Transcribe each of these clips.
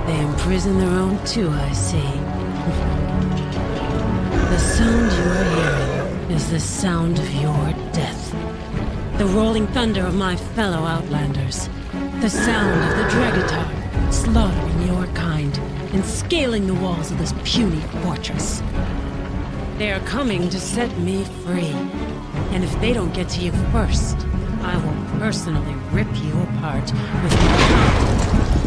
They imprison their own too, I see. The sound you are hearing is the sound of your death. The rolling thunder of my fellow Outlanders. The sound of the Dragatar slaughtering your kind and scaling the walls of this puny fortress. They are coming to set me free. And if they don't get to you first, I will personally rip you apart with my...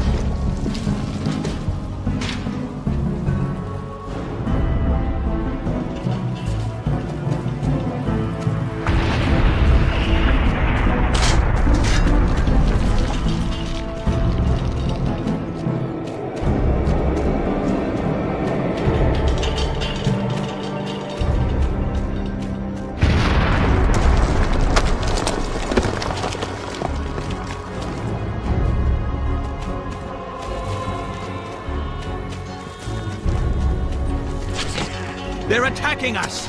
They're attacking us!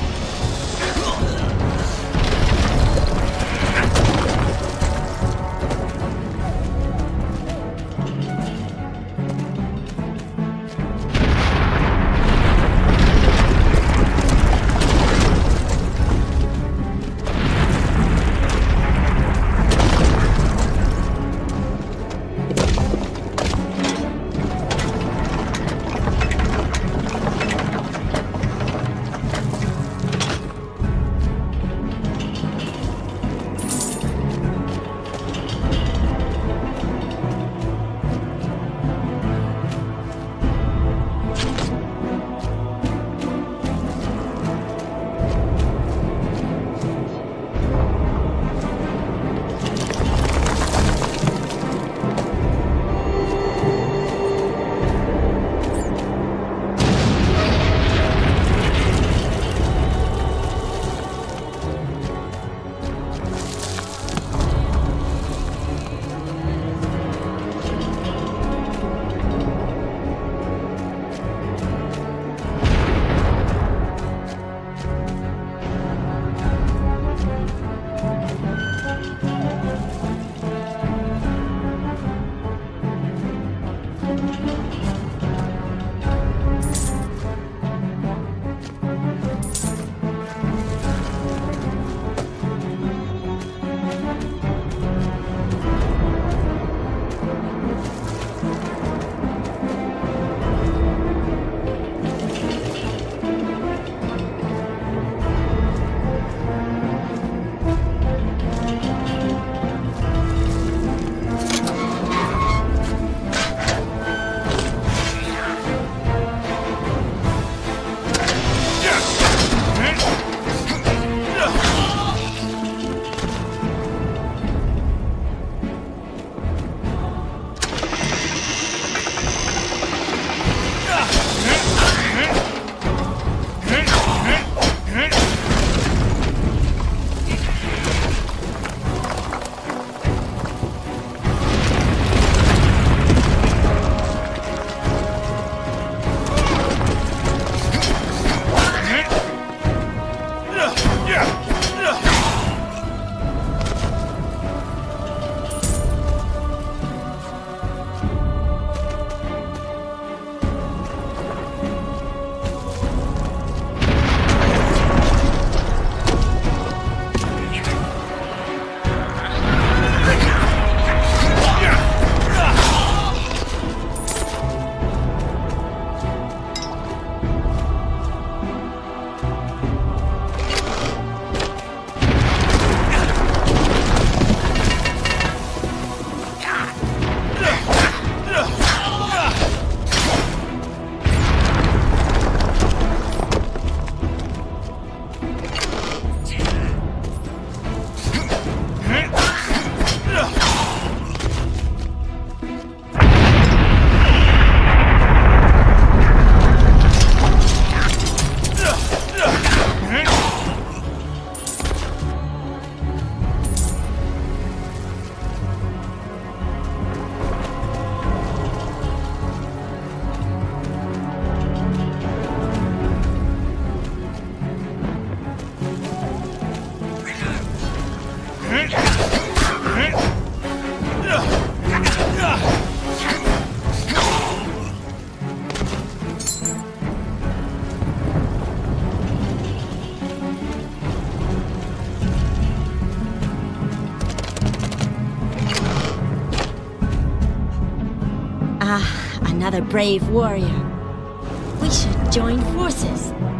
Ah, another brave warrior. We should join forces.